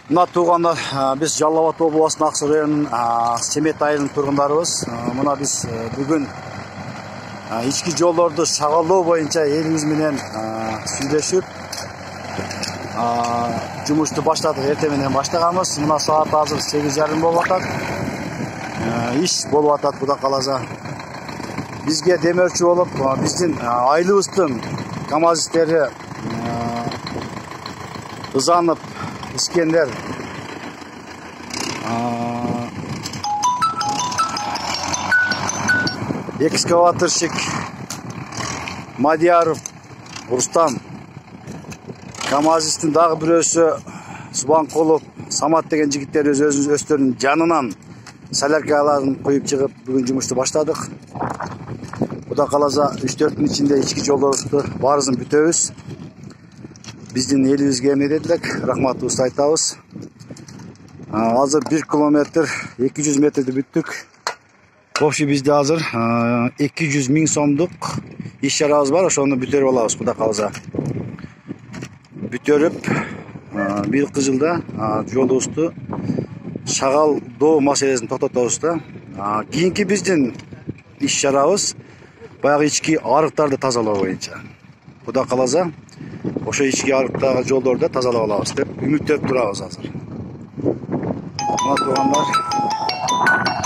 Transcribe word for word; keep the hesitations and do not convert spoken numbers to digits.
Мына туугандар, биз Жалал Абад областынын Аксу районунун Семет айылынын тургундарыбыз. Мына биз бүгүн ички жолдорду шагалдоо боюнча элибиз менен сүйлөшүп жумушту баштадык. Эртең менен баштаганбыз. Мына саат азыр сегиз жарым болуп атат. Иш болуп атат, Кудай кааласа. Бизге демөөрчү болуп, биздин айылыбыздын камазисттери ызанып İskender экскаваторщик Мадияров Рустам, камазисттин дагы бирөөсү Субанкулов Самат деген жигиттер өз өздөрүнүн жанынан соляркаларын коюп чыгып бүгүн жумушту баштадык. Кудай кааласа үч төрт күн ичинде ички жолдорубузду баарысын бүтөбүз. Биздин элибизге эмне дедилек, рахматыбызды айтабыз. Азыр бир километр эки жүз метрди бүттүк. Общий бизде азыр эки жүз миң сомдук иш чарабыз бар, ошону бүтөрүп алабыз, Кудай кааласа. Бүтөрүп, быйылкы жылда жолубузду шагалдоо маселесин токтотобуз да. Кийинки биздин иш чарабыз баягы ички арыктарды тазалоо боюнча. Кудай кааласа, ошо ички арыктагы жолдорду тазалап алабыз деп үмүттөнүп турабыз азыр. Мына туугандар,